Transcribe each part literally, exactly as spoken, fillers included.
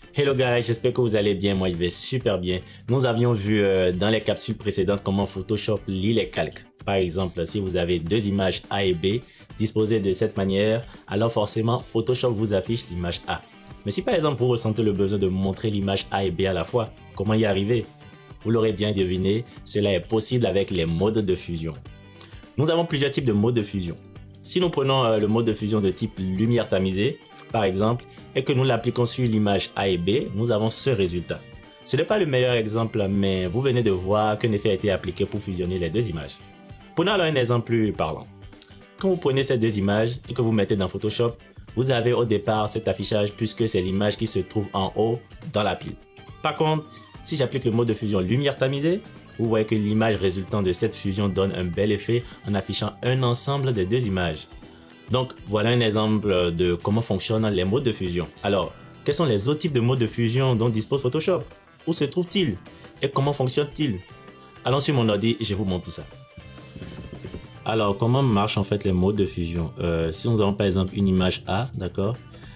Hello guys, j'espère que vous allez bien, moi je vais super bien. Nous avions vu euh, dans les capsules précédentes comment Photoshop lit les calques. Par exemple, si vous avez deux images A et B disposées de cette manière, alors forcément Photoshop vous affiche l'image A. Mais si par exemple vous ressentez le besoin de montrer l'image A et B à la fois, comment y arriver? Vous l'aurez bien deviné, cela est possible avec les modes de fusion. Nous avons plusieurs types de modes de fusion. Si nous prenons euh, le mode de fusion de type lumière tamisée, par exemple, et que nous l'appliquons sur l'image A et B, nous avons ce résultat. Ce n'est pas le meilleur exemple, mais vous venez de voir qu'un effet a été appliqué pour fusionner les deux images. Prenons alors un exemple plus parlant. Quand vous prenez ces deux images et que vous mettez dans Photoshop, vous avez au départ cet affichage puisque c'est l'image qui se trouve en haut dans la pile. Par contre, si j'applique le mode de fusion lumière tamisée, vous voyez que l'image résultant de cette fusion donne un bel effet en affichant un ensemble des deux images. Donc voilà un exemple de comment fonctionnent les modes de fusion. Alors, quels sont les autres types de modes de fusion dont dispose Photoshop? Où se trouvent-ils? Et comment fonctionnent-ils? Allons sur mon ordi et je vous montre tout ça. Alors, comment marchent en fait les modes de fusion? euh, Si nous avons par exemple une image A, d'accord,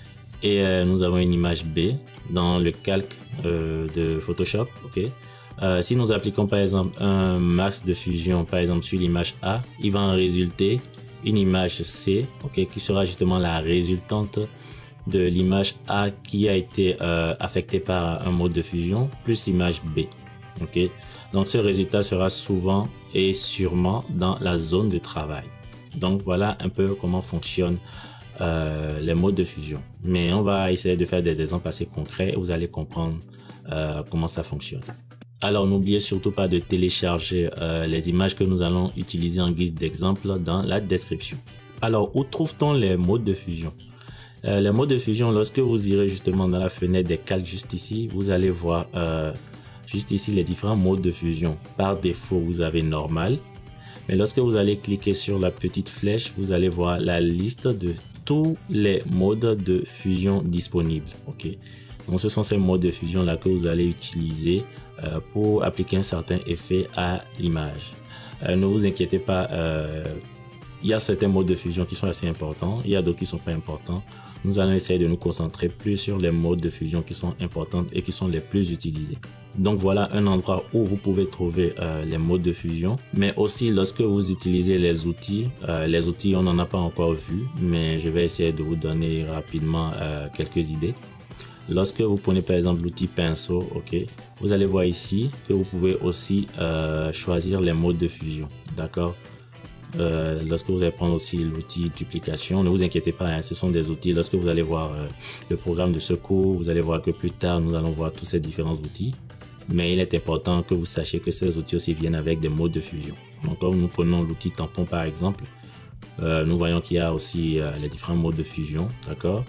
et euh, nous avons une image B dans le calque euh, de Photoshop, ok. Euh, si nous appliquons par exemple un max de fusion par exemple sur l'image A, il va en résulter une image C, ok, qui sera justement la résultante de l'image A qui a été euh, affectée par un mode de fusion plus l'image B, ok. Donc ce résultat sera souvent et sûrement dans la zone de travail. Donc voilà un peu comment fonctionnent euh, les modes de fusion. Mais on va essayer de faire des exemples assez concrets et vous allez comprendre euh, comment ça fonctionne. Alors n'oubliez surtout pas de télécharger euh, les images que nous allons utiliser en guise d'exemple dans la description. Alors où trouve-t-on les modes de fusion? euh, Les modes de fusion, lorsque vous irez justement dans la fenêtre des calques juste ici, vous allez voir euh, juste ici les différents modes de fusion. Par défaut, vous avez normal. Mais lorsque vous allez cliquer sur la petite flèche, vous allez voir la liste de tous les modes de fusion disponibles. Ok. Donc ce sont ces modes de fusion là que vous allez utiliser euh, pour appliquer un certain effet à l'image. Euh, ne vous inquiétez pas, euh, il y a certains modes de fusion qui sont assez importants, il y a d'autres qui ne sont pas importants. Nous allons essayer de nous concentrer plus sur les modes de fusion qui sont importants et qui sont les plus utilisés. Donc voilà un endroit où vous pouvez trouver euh, les modes de fusion, mais aussi lorsque vous utilisez les outils, euh, les outils on n'en a pas encore vu, mais je vais essayer de vous donner rapidement euh, quelques idées. Lorsque vous prenez par exemple l'outil pinceau, ok, vous allez voir ici que vous pouvez aussi euh, choisir les modes de fusion, d'accord. Euh, lorsque vous allez prendre aussi l'outil duplication, ne vous inquiétez pas, hein, ce sont des outils. Lorsque vous allez voir euh, le programme de secours, vous allez voir que plus tard nous allons voir tous ces différents outils. Mais il est important que vous sachiez que ces outils aussi viennent avec des modes de fusion. Donc comme nous prenons l'outil tampon par exemple, euh, nous voyons qu'il y a aussi euh, les différents modes de fusion, d'accord.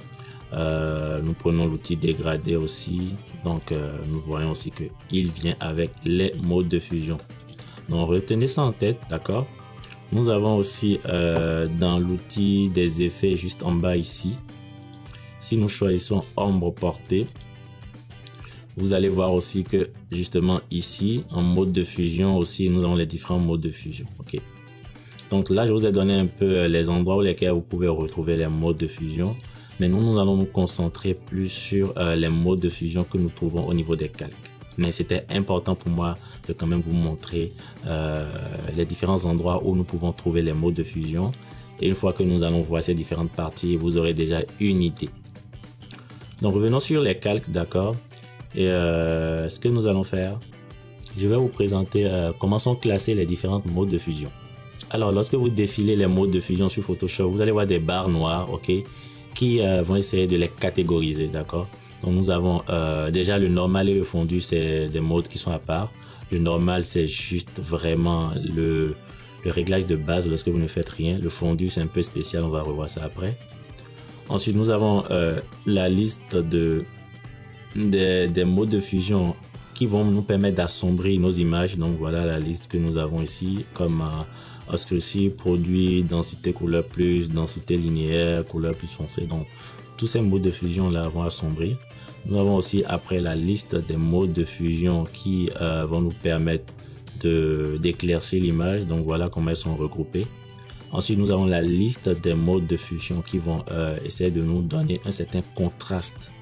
Euh, nous prenons l'outil dégradé aussi, donc euh, nous voyons aussi que il vient avec les modes de fusion. Donc retenez ça en tête, d'accord. Nous avons aussi euh, dans l'outil des effets juste en bas ici, si nous choisissons ombre portée, vous allez voir aussi que justement ici en mode de fusion aussi nous avons les différents modes de fusion, ok. Donc là je vous ai donné un peu les endroits où lesquels vous pouvez retrouver les modes de fusion. Mais nous, nous allons nous concentrer plus sur euh, les modes de fusion que nous trouvons au niveau des calques. Mais c'était important pour moi de quand même vous montrer euh, les différents endroits où nous pouvons trouver les modes de fusion. Et une fois que nous allons voir ces différentes parties, vous aurez déjà une idée. Donc revenons sur les calques, d'accord. Et euh, ce que nous allons faire, je vais vous présenter euh, comment sont classés les différents modes de fusion. Alors lorsque vous défilez les modes de fusion sur Photoshop, vous allez voir des barres noires, ok, qui euh, vont essayer de les catégoriser, d'accord. Donc nous avons euh, déjà le normal et le fondu, c'est des modes qui sont à part. Le normal, c'est juste vraiment le, le réglage de base lorsque vous ne faites rien. Le fondu, c'est un peu spécial, on va revoir ça après. Ensuite, nous avons euh, la liste de, des, des modes de fusion qui vont nous permettre d'assombrir nos images. Donc voilà la liste que nous avons ici, comme euh, obscurci, produit, densité couleur plus, densité linéaire, couleur plus foncée. Donc tous ces modes de fusion là vont assombrir. Nous avons aussi après la liste des modes de fusion qui euh, vont nous permettre de d'éclaircir l'image. Donc voilà comment elles sont regroupées. Ensuite, nous avons la liste des modes de fusion qui vont euh, essayer de nous donner un certain contraste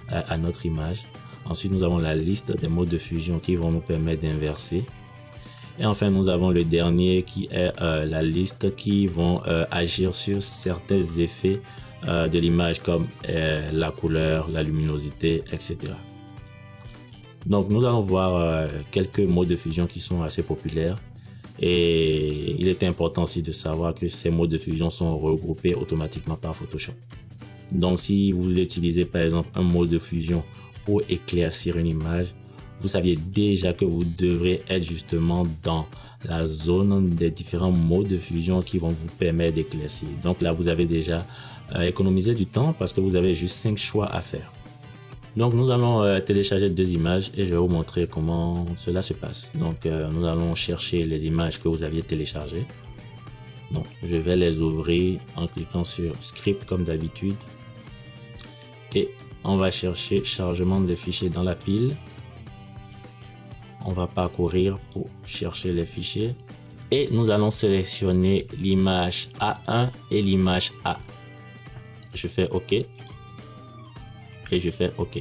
euh, à notre image. Ensuite, nous avons la liste des modes de fusion qui vont nous permettre d'inverser. Et enfin, nous avons le dernier qui est euh, la liste qui vont euh, agir sur certains effets euh, de l'image comme euh, la couleur, la luminosité, et cetera. Donc, nous allons voir euh, quelques modes de fusion qui sont assez populaires. Et il est important aussi de savoir que ces modes de fusion sont regroupés automatiquement par Photoshop. Donc, si vous voulez utiliser par exemple un mode de fusion pour éclaircir une image, vous saviez déjà que vous devrez être justement dans la zone des différents modes de fusion qui vont vous permettre d'éclaircir. Donc là, vous avez déjà euh, économisé du temps parce que vous avez juste cinq choix à faire. Donc nous allons euh, télécharger deux images et je vais vous montrer comment cela se passe. Donc euh, nous allons chercher les images que vous aviez téléchargées. Donc je vais les ouvrir en cliquant sur Script comme d'habitude. Et on va chercher chargement des fichiers dans la pile. On va parcourir pour chercher les fichiers et nous allons sélectionner l'image A un et l'image A. Je fais OK et je fais OK.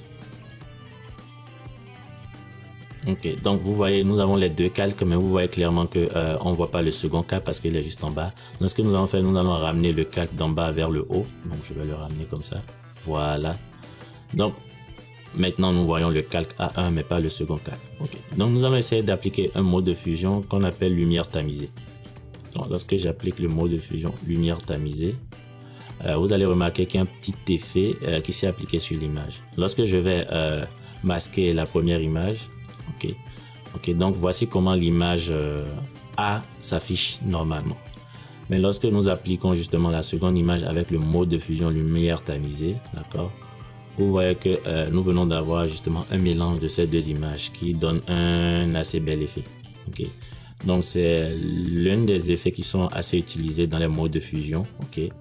Ok, donc vous voyez, nous avons les deux calques, mais vous voyez clairement que euh, on voit pas le second calque parce qu'il est juste en bas. Donc ce que nous allons faire, nous allons ramener le calque d'en bas vers le haut. Donc je vais le ramener comme ça. Voilà. Donc maintenant, nous voyons le calque A un, mais pas le second calque. Okay. Donc, nous allons essayer d'appliquer un mode de fusion qu'on appelle lumière tamisée. Donc, lorsque j'applique le mode de fusion lumière tamisée, euh, vous allez remarquer qu'il y a un petit effet euh, qui s'est appliqué sur l'image. Lorsque je vais euh, masquer la première image, ok, ok, donc voici comment l'image euh, A s'affiche normalement. Mais lorsque nous appliquons justement la seconde image avec le mode de fusion lumière tamisée, d'accord, vous voyez que euh, nous venons d'avoir justement un mélange de ces deux images qui donne un assez bel effet. Okay. Donc c'est l'un des effets qui sont assez utilisés dans les modes de fusion. Okay.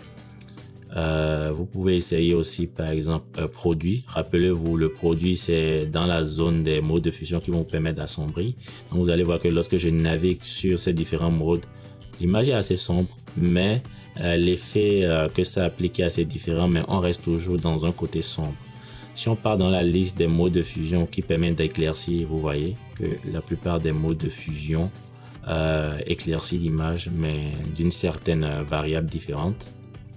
Euh, vous pouvez essayer aussi par exemple euh, produit. Rappelez-vous, le produit c'est dans la zone des modes de fusion qui vont vous permettre d'assombrir. Donc vous allez voir que lorsque je navigue sur ces différents modes, l'image est assez sombre, mais euh, l'effet euh, que ça applique est assez différent, mais on reste toujours dans un côté sombre. Si on part dans la liste des modes de fusion qui permettent d'éclaircir, vous voyez que la plupart des modes de fusion euh, éclaircissent l'image, mais d'une certaine variable différente.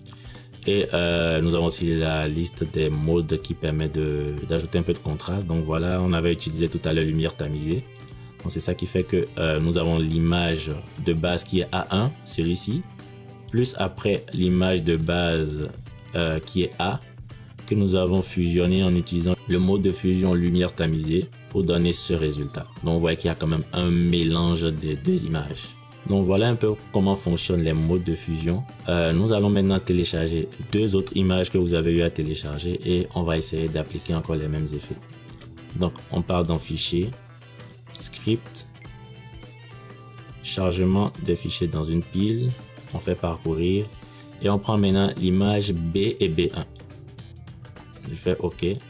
Et euh, nous avons aussi la liste des modes qui permettent d'ajouter un peu de contraste. Donc voilà, on avait utilisé tout à l'heure lumière tamisée. Donc c'est ça qui fait que euh, nous avons l'image de base qui est A un, celui-ci, plus après l'image de base euh, qui est A, que nous avons fusionné en utilisant le mode de fusion lumière tamisée pour donner ce résultat. Donc vous voyez qu'il y a quand même un mélange des deux images. Donc voilà un peu comment fonctionnent les modes de fusion. Euh, nous allons maintenant télécharger deux autres images que vous avez eu à télécharger et on va essayer d'appliquer encore les mêmes effets. Donc on part dans Fichier, Script, chargement des fichiers dans une pile, on fait parcourir et on prend maintenant l'image B et B un. Je fais OK et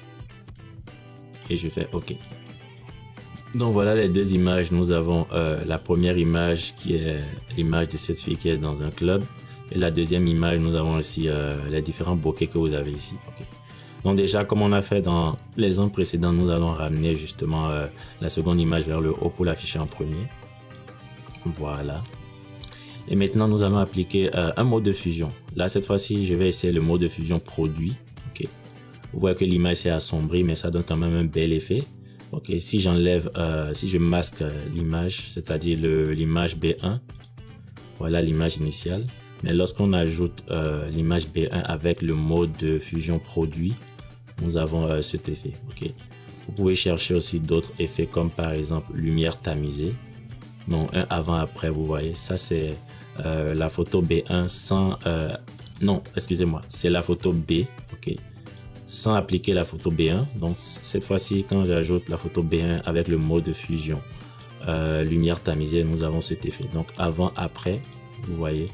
je fais OK. Donc voilà les deux images. Nous avons euh, la première image qui est l'image de cette fille qui est dans un club et la deuxième image, nous avons aussi euh, les différents bokeh que vous avez ici. Okay. Donc déjà, comme on a fait dans les ans précédents, nous allons ramener justement euh, la seconde image vers le haut pour l'afficher en premier. Voilà. Et maintenant, nous allons appliquer euh, un mode de fusion. Là, cette fois-ci, je vais essayer le mode de fusion produit. Okay. Vous voyez que l'image s'est assombrie, mais ça donne quand même un bel effet. Ok, si j'enlève, euh, si je masque euh, l'image, c'est-à-dire l'image B un, voilà l'image initiale. Mais lorsqu'on ajoute euh, l'image B un avec le mode de fusion produit, nous avons euh, cet effet. Ok, vous pouvez chercher aussi d'autres effets comme par exemple lumière tamisée. Donc un avant-après, vous voyez, ça c'est euh, la photo B un sans, euh, non, excusez-moi, c'est la photo B. Ok. Sans appliquer la photo B un. Donc cette fois-ci, quand j'ajoute la photo B un avec le mode de fusion euh, lumière tamisée, nous avons cet effet. Donc avant, après, vous voyez,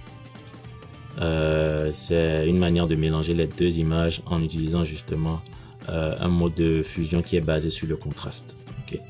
euh, c'est une manière de mélanger les deux images en utilisant justement euh, un mode de fusion qui est basé sur le contraste. Okay.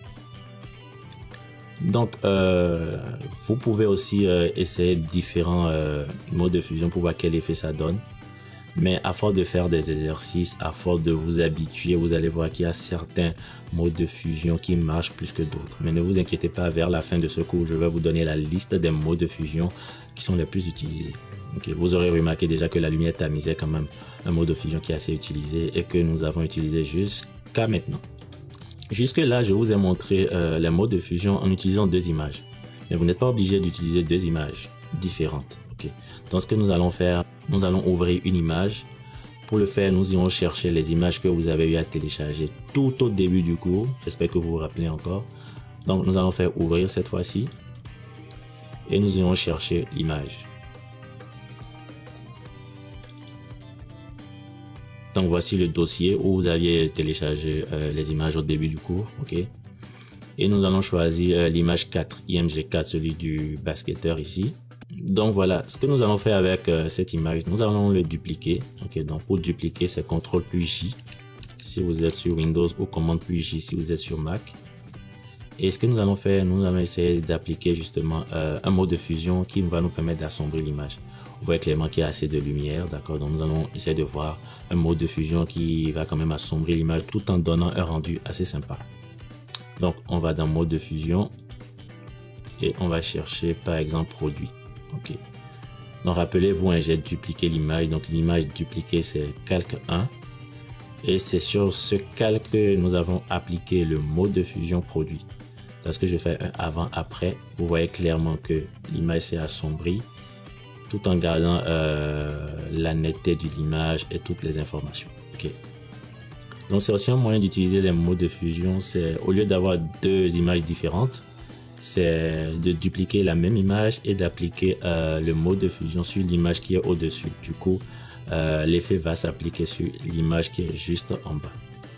Donc euh, vous pouvez aussi euh, essayer différents euh, modes de fusion pour voir quel effet ça donne. Mais à force de faire des exercices, à force de vous habituer, vous allez voir qu'il y a certains modes de fusion qui marchent plus que d'autres. Mais ne vous inquiétez pas, vers la fin de ce cours, je vais vous donner la liste des modes de fusion qui sont les plus utilisés. Okay. Vous aurez remarqué déjà que la lumière tamisée est quand même un mode de fusion qui est assez utilisé et que nous avons utilisé jusqu'à maintenant. Jusque là, je vous ai montré euh, les modes de fusion en utilisant deux images. Mais vous n'êtes pas obligé d'utiliser deux images différentes. Okay. Donc ce que nous allons faire, nous allons ouvrir une image. Pour le faire, nous irons chercher les images que vous avez eu à télécharger tout au début du cours. J'espère que vous vous rappelez encore. Donc nous allons faire ouvrir cette fois-ci. Et nous irons chercher l'image. Donc voici le dossier où vous aviez téléchargé euh, les images au début du cours. Okay. Et nous allons choisir euh, l'image quatre, I M G quatre, celui du basketteur ici. Donc voilà, ce que nous allons faire avec euh, cette image, nous allons le dupliquer. Okay, donc pour dupliquer, c'est contrôle plus J si vous êtes sur Windows ou commande plus J si vous êtes sur Mac. Et ce que nous allons faire, nous allons essayer d'appliquer justement euh, un mode de fusion qui va nous permettre d'assombrir l'image. Vous voyez clairement qu'il y a assez de lumière, d'accord? Donc nous allons essayer de voir un mode de fusion qui va quand même assombrir l'image tout en donnant un rendu assez sympa. Donc on va dans mode de fusion et on va chercher par exemple produit. Ok. Donc rappelez-vous, hein, j'ai dupliqué l'image. Donc l'image dupliquée, c'est calque un. Et c'est sur ce calque que nous avons appliqué le mode de fusion produit. Lorsque je fais un avant-après, vous voyez clairement que l'image s'est assombrie tout en gardant euh, la netteté de l'image et toutes les informations. Ok. Donc c'est aussi un moyen d'utiliser les modes de fusion. C'est au lieu d'avoir deux images différentes, c'est de dupliquer la même image et d'appliquer euh, le mode de fusion sur l'image qui est au-dessus. Du coup, euh, l'effet va s'appliquer sur l'image qui est juste en bas.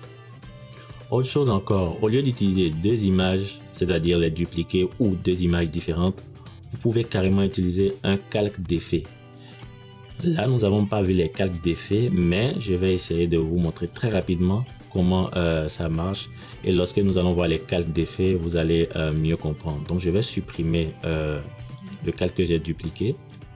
Autre chose encore, au lieu d'utiliser deux images, c'est-à-dire les dupliquer ou deux images différentes, vous pouvez carrément utiliser un calque d'effet. Là, nous n'avons pas vu les calques d'effet, mais je vais essayer de vous montrer très rapidement comment euh, ça marche, et lorsque nous allons voir les calques d'effet, vous allez euh, mieux comprendre. Donc je vais supprimer euh, le calque que j'ai dupliqué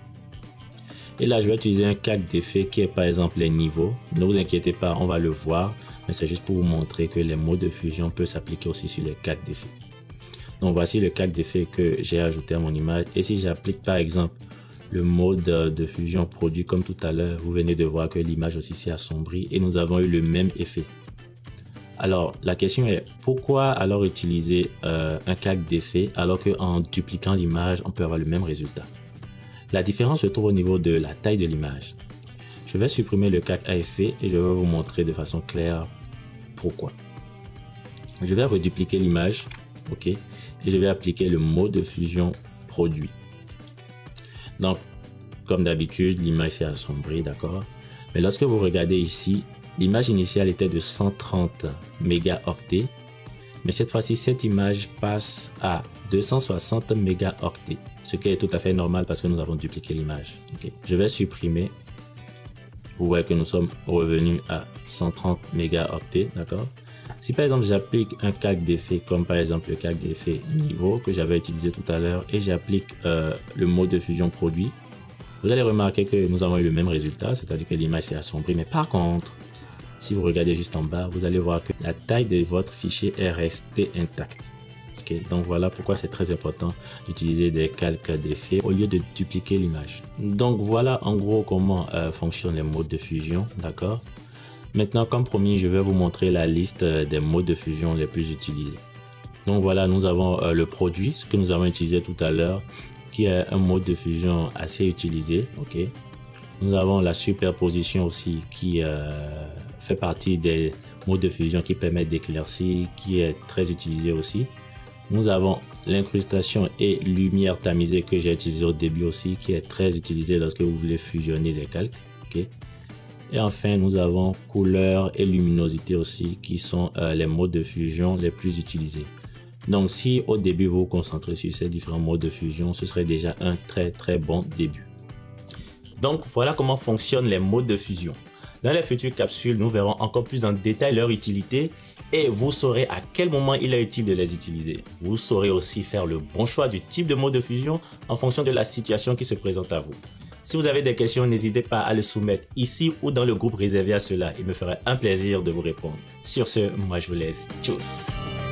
et là je vais utiliser un calque d'effet qui est par exemple les niveaux. Ne vous inquiétez pas, on va le voir, mais c'est juste pour vous montrer que les modes de fusion peuvent s'appliquer aussi sur les calques d'effet. Donc voici le calque d'effet que j'ai ajouté à mon image, et si j'applique par exemple le mode de fusion produit comme tout à l'heure, vous venez de voir que l'image aussi s'est assombrie et nous avons eu le même effet. Alors, la question est, pourquoi alors utiliser euh, un calque d'effet alors qu'en dupliquant l'image, on peut avoir le même résultat? La différence se trouve au niveau de la taille de l'image. Je vais supprimer le calque à effet et je vais vous montrer de façon claire pourquoi. Je vais redupliquer l'image, ok, et je vais appliquer le mode de fusion produit. Donc, comme d'habitude, l'image s'est assombrie, d'accord? Mais lorsque vous regardez ici, l'image initiale était de cent trente mégaoctets, mais cette fois-ci, cette image passe à deux cent soixante mégaoctets, ce qui est tout à fait normal parce que nous avons dupliqué l'image. Okay. Je vais supprimer. Vous voyez que nous sommes revenus à cent trente mégaoctets, d'accord? Si par exemple j'applique un calque d'effet comme par exemple le calque d'effet niveau que j'avais utilisé tout à l'heure et j'applique euh, le mode de fusion produit, vous allez remarquer que nous avons eu le même résultat, c'est-à-dire que l'image s'est assombrie. Mais par contre, si vous regardez juste en bas, vous allez voir que la taille de votre fichier est restée intacte. Okay, donc voilà pourquoi c'est très important d'utiliser des calques d'effet au lieu de dupliquer l'image. Donc voilà en gros comment euh, fonctionnent les modes de fusion, d'accord? Maintenant, comme promis, je vais vous montrer la liste des modes de fusion les plus utilisés. Donc voilà, nous avons euh, le produit, ce que nous avons utilisé tout à l'heure, qui est un mode de fusion assez utilisé. Ok. Nous avons la superposition aussi qui euh, fait partie des modes de fusion qui permettent d'éclaircir, qui est très utilisé aussi. Nous avons l'incrustation et lumière tamisée que j'ai utilisé au début aussi, qui est très utilisé lorsque vous voulez fusionner des calques. Okay. Et enfin, nous avons couleur et luminosité aussi, qui sont euh, les modes de fusion les plus utilisés. Donc, si au début vous vous concentrez sur ces différents modes de fusion, ce serait déjà un très très bon début. Donc, voilà comment fonctionnent les modes de fusion. Dans les futures capsules, nous verrons encore plus en détail leur utilité et vous saurez à quel moment il est utile de les utiliser. Vous saurez aussi faire le bon choix du type de mode de fusion en fonction de la situation qui se présente à vous. Si vous avez des questions, n'hésitez pas à les soumettre ici ou dans le groupe réservé à cela. Il me ferait un plaisir de vous répondre. Sur ce, moi je vous laisse. Tchuss!